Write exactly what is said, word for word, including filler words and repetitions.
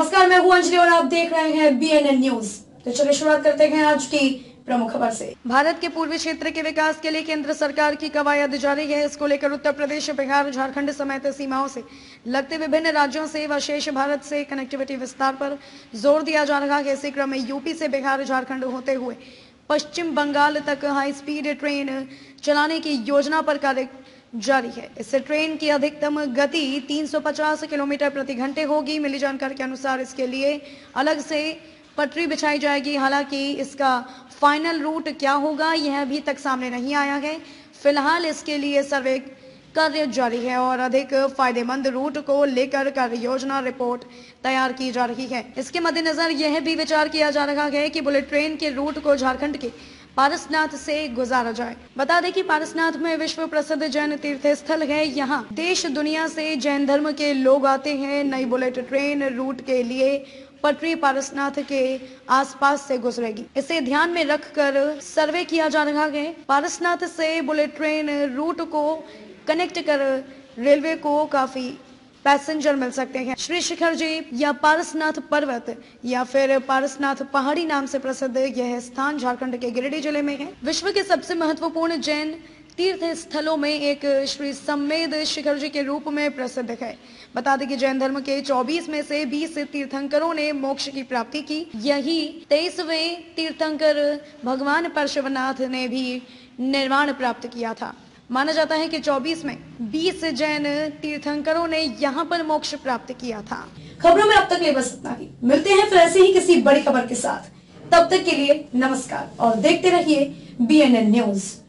नमस्कार, मैं हूं अंजलि और आप देख रहे हैं बी एन एन न्यूज। तो चलिए शुरुआत करते हैं आज की प्रमुख खबर से। भारत के पूर्वी क्षेत्र के विकास के लिए केंद्र सरकार की कवायद जारी है। इसको लेकर उत्तर प्रदेश, बिहार, झारखंड समेत सीमाओं से लगते विभिन्न राज्यों से व शेष भारत से कनेक्टिविटी विस्तार पर जोर दिया जा रहा है। इसी क्रम में यूपी से बिहार, झारखंड होते हुए पश्चिम बंगाल तक हाई स्पीड ट्रेन चलाने की योजना पर कार्य जारी है। इससे ट्रेन की अधिकतम गति तीन सौ पचास किलोमीटर प्रति घंटे होगी। मिली जानकारी के अनुसार इसके लिए अलग से पटरी बिछाई जाएगी। हालांकि इसका फाइनल रूट क्या होगा यह अभी तक सामने नहीं आया है। फिलहाल इसके लिए सर्वे कार्य जारी है और अधिक फायदेमंद रूट को लेकर कार्य योजना रिपोर्ट तैयार की जा रही है। इसके मद्देनजर यह भी विचार किया जा रहा है कि बुलेट ट्रेन के रूट को झारखंड के पारसनाथ से गुजारा जाए। बता दें कि पारसनाथ में विश्व प्रसिद्ध जैन तीर्थ स्थल है। यहाँ देश दुनिया से जैन धर्म के लोग आते हैं। नई बुलेट ट्रेन रूट के लिए पटरी पारसनाथ के आसपास से गुजरेगी। इसे ध्यान में रखकर सर्वे किया जा रहा है। पारसनाथ से बुलेट ट्रेन रूट को कनेक्ट कर रेलवे को काफी पैसेंजर मिल सकते हैं। श्री शिखर जी या पारसनाथ पर्वत या फिर पारसनाथ पहाड़ी नाम से प्रसिद्ध यह स्थान झारखंड के गिरिडीह जिले में है। विश्व के सबसे महत्वपूर्ण जैन तीर्थ स्थलों में एक श्री सम्मेद शिखर जी के रूप में प्रसिद्ध है। बता दें कि जैन धर्म के चौबीस में से बीस तीर्थंकरों ने मोक्ष की प्राप्ति की। यही तेईसवें तीर्थंकर भगवान परशुरामनाथ ने भी निर्वाण प्राप्त किया था। माना जाता है कि चौबीस में बीस जैन तीर्थंकरों ने यहाँ पर मोक्ष प्राप्त किया था। खबरों में अब तक ये बस इतना ही। मिलते हैं फिर ऐसे ही किसी बड़ी खबर के साथ। तब तक के लिए नमस्कार और देखते रहिए बी एन एन न्यूज।